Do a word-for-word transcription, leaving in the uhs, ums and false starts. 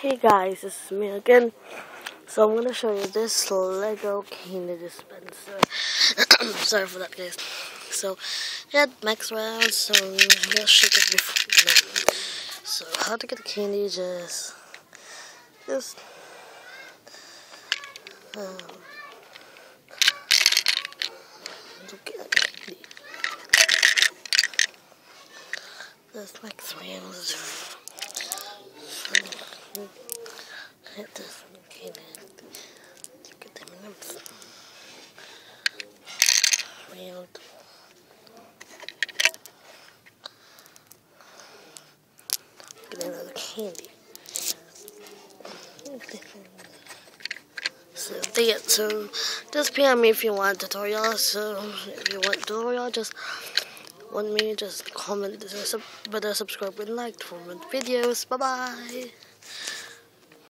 Hey guys, this is me again. So I'm gonna show you this Lego candy dispenser. Sorry for that, guys. So yeah, max rounds. So just shake it before. No. So how to get the candy? Just just um, get the candy. Just max rounds. Hit this candy. Get them in them. Round. Get another candy. So yeah, so just P M me if you want a tutorial. So if you want a tutorial, just want me just comment, but subscribe and like for more videos. Bye bye.